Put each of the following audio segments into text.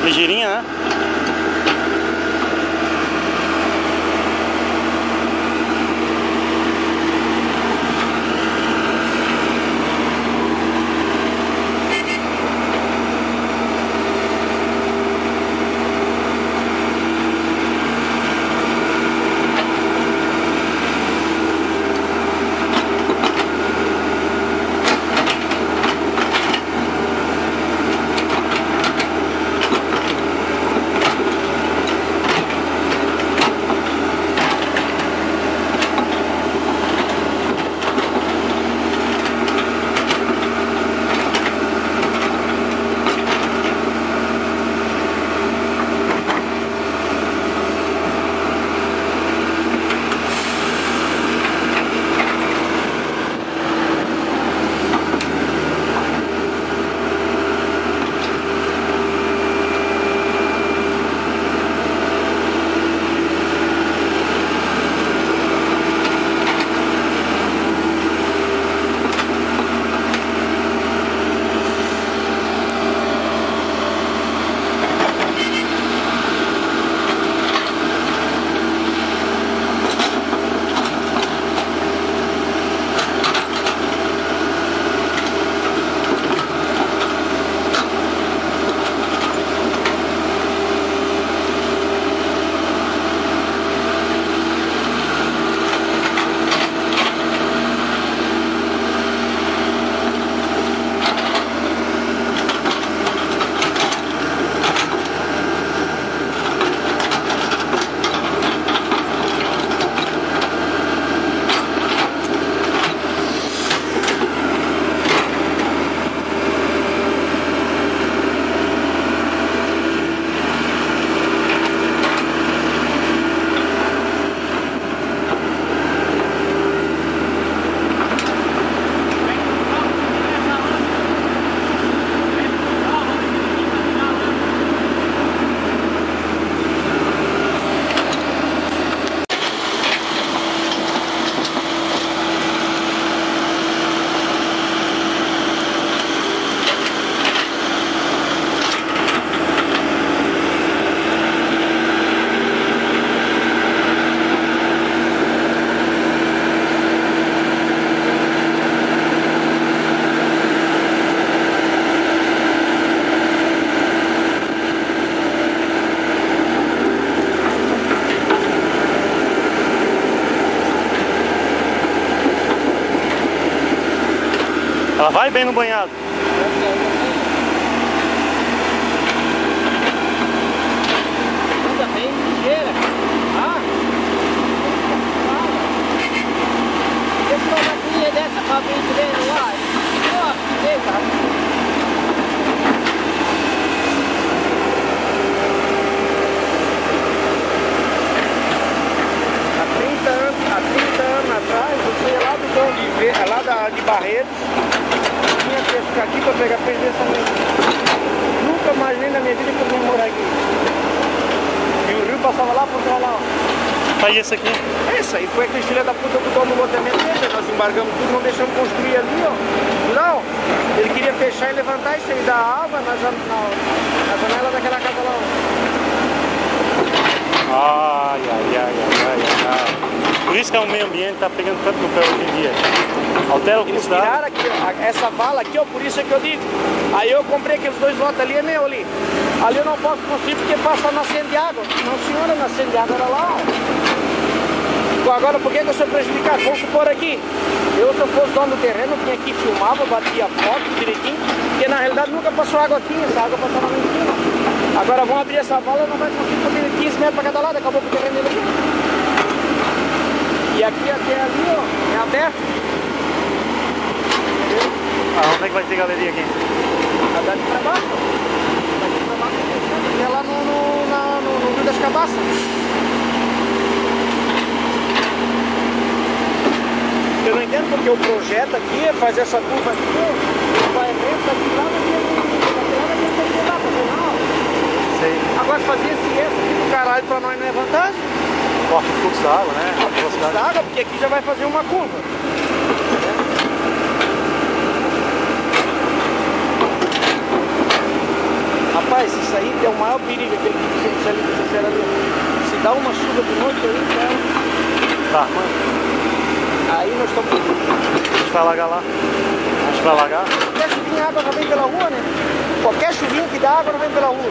Ligeirinha, né? Ela vai bem no banhado. Anda bem ligeira. Ah? Deixa uma maquininha dessa pra vir direito lá. Ó, fiquei, cara. Há 30 anos atrás, eu saía lá do Dom de Ver, lá de Barretos. Tinha que ficar aqui para pegar perder essa mesmo. Nunca mais nem na minha vida que eu vim morar aqui. E o rio passava lá por trás lá, ó. Aí esse aqui? Esse aí foi aquele filho da puta que botou no loteamento dele. Nós embargamos tudo, não deixamos construir ali, ó. Não, ele queria fechar e levantar isso aí da água na janela daquela casa lá, ó. Ai, ai, ai, ai, ai, ai. Por isso que o meio ambiente tá pegando tanto no pé hoje em dia. Altera o Eles curso da água. tiraram aqui, ó, essa vala aqui, ó, por isso é que eu digo. Aí eu comprei aqueles 2 lotes ali, é meu ali. Ali eu não posso construir porque passa nascendo de água. Não, senhora, nascendo de água era lá, ó. Agora, por que eu sou prejudicado? Vamos supor aqui, eu se eu fosse dono do terreno, vinha aqui, filmava, batia foto direitinho, porque na realidade nunca passou água aqui, essa água passava lá em cima. Agora vamos abrir essa vala, não vai conseguir porque 15 metros para cada lado, acabou com o terreno dele aqui. E aqui até ali, ó, é aberto. Entendeu? Ah, onde é que vai ter galeria aqui? A daqui pra baixo. Daqui pra baixo, é lá no Rio das Cabaças. Eu não entendo porque o projeto aqui é fazer essa curva aqui, vai reto daqui lá, daqui lá, não. Sei. Agora fazer esse aqui do caralho pra nós não é vantagem? Corta o fluxo da água, né? A velocidade. Da água, porque aqui já vai fazer uma curva. Rapaz, Rapaz, isso aí é o maior perigo, aquele que ali que fizeram ali. Se dá uma chuva de noite aí, cara. Tá, mano. Aí nós estamos. A gente vai alagar lá. A gente vai alagar. Qualquer chuvinha, a água já vem pela rua, né? Qualquer chuvinha que dá, a água não vem pela rua.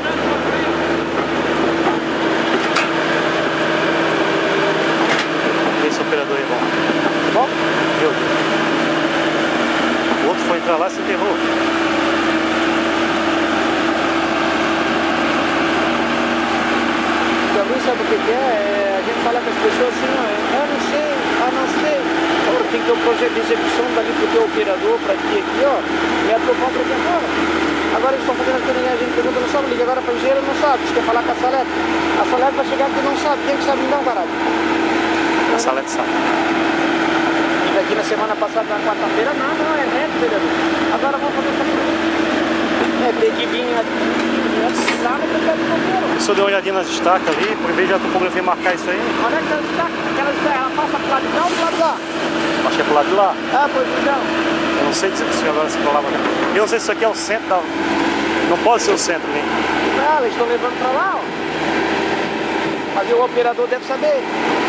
Esse operador aí é bom. Bom? Meu Deus. O outro foi entrar lá e se enterrou. Também sabe o que é? A gente fala com as pessoas assim, ó, não sei. Agora tem que ter um projeto de execução dali pro teu operador, pra ti aqui, ó. E aprovar pra aqui agora. Agora eles estão fazendo aqui, a gente pergunta, não sabe, liga agora pra engenheiro, não sabe. Você quer falar com a Salete? A Salete vai chegar aqui e não sabe. Quem que sabe não, caralho? A Salete sabe. E daqui na semana passada, na quarta-feira, nada, não é neto, vereador. Agora vamos fazer essa coisa. Tem que vir lá no pé do bombeiro. O senhor deu uma olhadinha nas estacas ali, por vez de a topografia marcar isso aí? Onde é que tá a estaca? Aquela estaca, ela passa pro lado de cá ou pro lado de lá? Acho que é pro lado de lá. Ah, pois então. Eu não sei dizer se agora se colava. Eu não sei se isso aqui é o centro da... Não pode ser o centro, né? Ah, eles estão levando pra lá, ó. Mas o operador deve saber.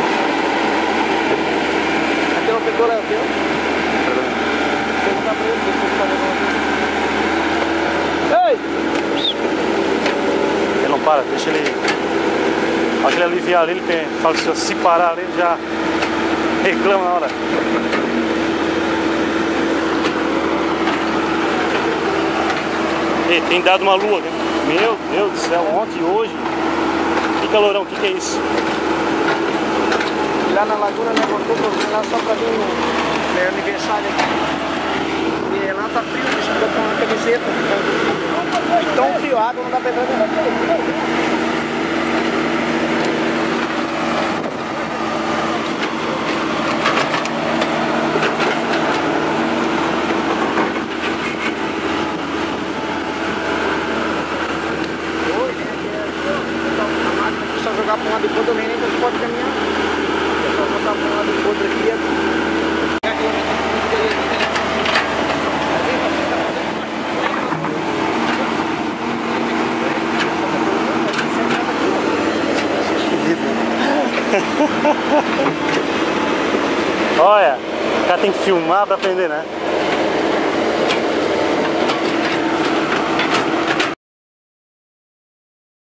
Aquele operador é o teu? Perguntar pra ele, deixa ele tá levando. Ei! Ele não para, deixa ele... Acho que ele aliviar ali, ele fala que se parar ali, ele já reclama na hora. E tem dado uma lua, né? Meu Deus do céu, ontem e hoje. Que calorão, o que é isso? Lá na laguna, né, botou lá só pra vir no meu aniversário aqui. E lá tá frio, deixa eu botar uma camiseta. E tão frio, a água não dá pra entrar. Jogar para um lado e pro outro também, nem que pode caminhar. É só botar para um lado e pro outro aqui. Olha, o cara tem que filmar para aprender, né?